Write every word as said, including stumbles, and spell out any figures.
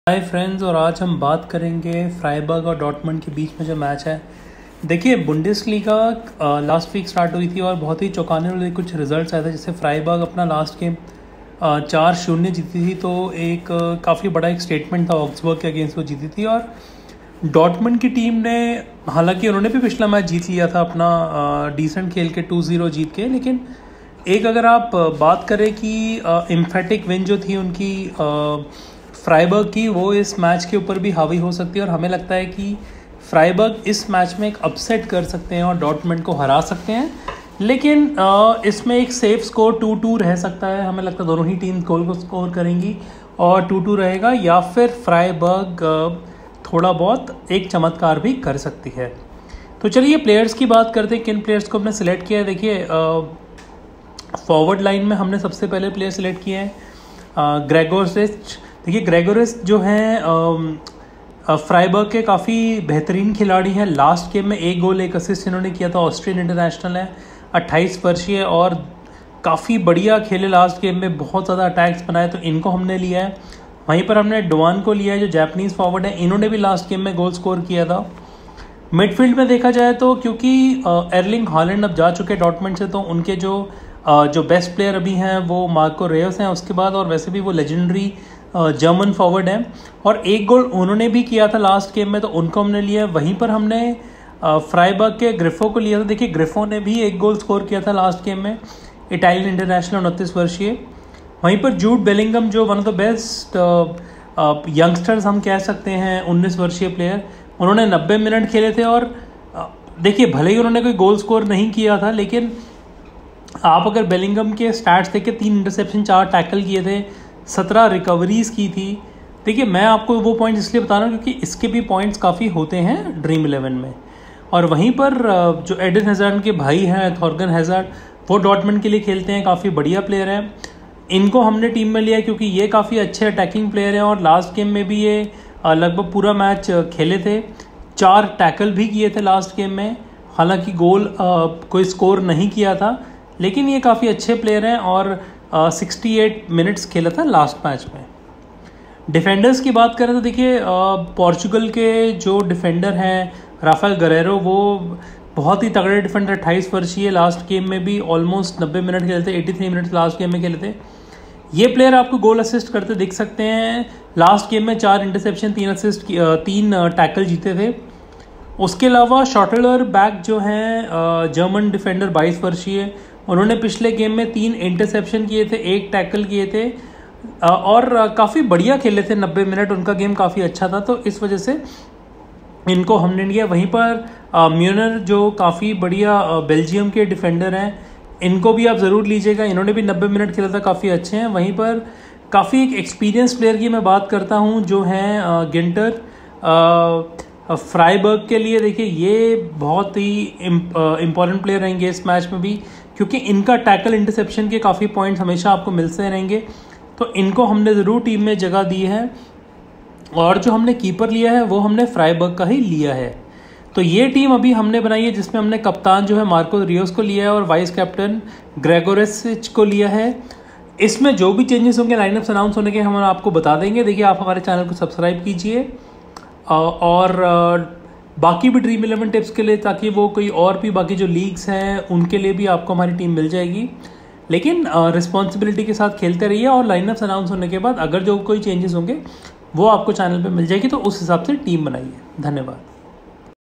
Hi friends, और आज हम बात करेंगे फ्राइबर्ग और डॉर्टमुंड के बीच में जो मैच है। देखिए, बुंडेसलीगा लास्ट वीक स्टार्ट हुई थी और बहुत ही चौंकाने वाले कुछ रिजल्ट्स आए थे। जैसे फ्राइबर्ग अपना लास्ट गेम चार शून्य जीती थी, तो एक काफ़ी बड़ा एक स्टेटमेंट था ऑक्सबर्ग के अगेंस्ट वो जीती थी। और डॉर्टमुंड की टीम ने, हालांकि उन्होंने भी पिछला मैच जीत लिया था अपना डिसेंट खेल के टू ज़ीरो जीत के, लेकिन एक अगर आप बात करें कि एम्फेटिक विन जो थी उनकी फ्राइबर्ग की, वो इस मैच के ऊपर भी हावी हो सकती है। और हमें लगता है कि फ्राइबर्ग इस मैच में एक अपसेट कर सकते हैं और डॉर्टमुंड को हरा सकते हैं। लेकिन इसमें एक सेफ स्कोर टू टू रह सकता है। हमें लगता है दोनों ही टीम गोल को स्कोर करेंगी और टू टू रहेगा, या फिर फ्राइबर्ग थोड़ा बहुत एक चमत्कार भी कर सकती है। तो चलिए प्लेयर्स की बात करते हैं, किन प्लेयर्स को हमने सेलेक्ट किया है। देखिए, फॉरवर्ड लाइन में हमने सबसे पहले प्लेयर सेलेक्ट किए हैं ग्रेगोरिच। देखिए, ग्रेगोरिच जो हैं फ्राइबर्ग के काफ़ी बेहतरीन खिलाड़ी हैं। लास्ट गेम में एक गोल एक असिस्ट इन्होंने किया था। ऑस्ट्रियन इंटरनेशनल है, अट्ठाईस वर्षीय, और काफ़ी बढ़िया खेले लास्ट गेम में, बहुत ज़्यादा अटैक्स बनाए, तो इनको हमने लिया है। वहीं पर हमने डुआन को लिया है जो जापानीज़ फॉरवर्ड है, इन्होंने भी लास्ट गेम में गोल स्कोर किया था। मिडफील्ड में देखा जाए तो क्योंकि एर्लिंग हालैंड अब जा चुके डॉर्टमुंड से, तो उनके जो जो बेस्ट प्लेयर अभी हैं वो मार्को रेयस हैं उसके बाद, और वैसे भी वो लेजेंडरी जर्मन फॉरवर्ड हैं, और एक गोल उन्होंने भी किया था लास्ट गेम में, तो उनको हमने लिया। वहीं पर हमने फ्राइबर्ग के ग्रिफो को लिया था। देखिए, ग्रिफो ने भी एक गोल स्कोर किया था लास्ट गेम में, इटालियन इंटरनेशनल, उनतीस वर्षीय। वहीं पर जूड बेलिंगम जो one of the best youngsters हम कह सकते हैं, उन्नीस वर्षीय प्लेयर, उन्होंने नब्बे मिनट खेले थे। और देखिए, भले ही उन्होंने कोई गोल स्कोर नहीं किया था, लेकिन आप अगर बेलिंगम के स्टैट्स देखें, तीन इंटरसेप्शन, चार टैकल किए थे, सत्रह रिकवरीज की थी। देखिए, मैं आपको वो पॉइंट इसलिए बता रहा हूँ क्योंकि इसके भी पॉइंट्स काफ़ी होते हैं ड्रीम इलेवन में। और वहीं पर जो एडन हैज़ार्ड के भाई हैं थॉर्गन हैज़ार्ड, वो डॉर्टमुंड के लिए खेलते हैं, काफ़ी बढ़िया प्लेयर हैं। इनको हमने टीम में लिया क्योंकि ये काफ़ी अच्छे अटैकिंग प्लेयर हैं, और लास्ट गेम में भी ये लगभग पूरा मैच खेले थे, चार टैकल भी किए थे लास्ट गेम में। हालांकि गोल कोई स्कोर नहीं किया था, लेकिन ये काफ़ी अच्छे प्लेयर हैं, और सिक्सटी एट मिनट्स खेला था लास्ट मैच में। डिफेंडर्स की बात करें तो देखिए, पोर्चुगल के जो डिफेंडर हैं राफेल गरेरो, वो बहुत ही तगड़े डिफेंडर, अट्ठाईस वर्षीय, लास्ट गेम में भी ऑलमोस्ट नब्बे मिनट खेले थे, तिरासी मिनट्स लास्ट गेम में खेले थे। ये प्लेयर आपको गोल असिस्ट करते दिख सकते हैं। लास्ट गेम में चार इंटरसेप्शन, तीन असिस्ट, तीन टैकल जीते थे। उसके अलावा शॉटलर बैक जो हैं जर्मन डिफेंडर, बाईस वर्षीय, उन्होंने पिछले गेम में तीन इंटरसेप्शन किए थे, एक टैकल किए थे, और काफ़ी बढ़िया खेले थे नब्बे मिनट, उनका गेम काफ़ी अच्छा था, तो इस वजह से इनको हमने लिया। वहीं पर म्यूनर जो काफ़ी बढ़िया बेल्जियम के डिफेंडर हैं, इनको भी आप ज़रूर लीजिएगा, इन्होंने भी नब्बे मिनट खेला था, काफ़ी अच्छे हैं। वहीं पर काफ़ी एक एक्सपीरियंस प्लेयर की मैं बात करता हूँ जो हैं गिंटर फ्राइबर्ग के लिए। देखिए, ये बहुत ही इम्पॉर्टेंट प्लेयर रहेंगे इस मैच में भी, क्योंकि इनका टैकल इंटरसेप्शन के काफ़ी पॉइंट्स हमेशा आपको मिलते रहेंगे, तो इनको हमने ज़रूर टीम में जगह दी है। और जो हमने कीपर लिया है वो हमने फ्राइबर्ग का ही लिया है। तो ये टीम अभी हमने बनाई है, जिसमें हमने कप्तान जो है मार्को रियोस को लिया है, और वाइस कैप्टन ग्रेगोरिच को लिया है। इसमें जो भी चेंजेस होंगे लाइनअप्स अनाउंस होने के हम आपको बता देंगे। देखिए, आप हमारे चैनल को सब्सक्राइब कीजिए, और बाकी भी ड्रीम इलेवन टिप्स के लिए, ताकि वो कोई और भी बाकी जो लीग्स हैं उनके लिए भी आपको हमारी टीम मिल जाएगी। लेकिन रिस्पॉन्सिबिलिटी के साथ खेलते रहिए, और लाइनअप्स अनाउंस होने के बाद अगर जो कोई चेंजेस होंगे वो आपको चैनल पे मिल जाएगी, तो उस हिसाब से टीम बनाइए। धन्यवाद।